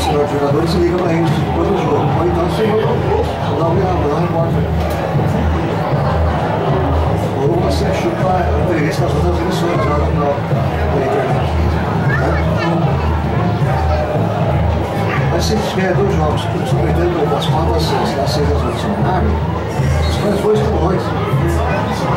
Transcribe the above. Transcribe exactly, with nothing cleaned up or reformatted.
sinal de jogadores e liga pra gente depois do jogo. Ou então você dá uma repórter. Ou você chuta a entrevista das outras emissoras lá na internet. Mas se tiver dois jogos, sobretudo das quatro às seis, das seis às oito, são nada, as coisas boas estão longe.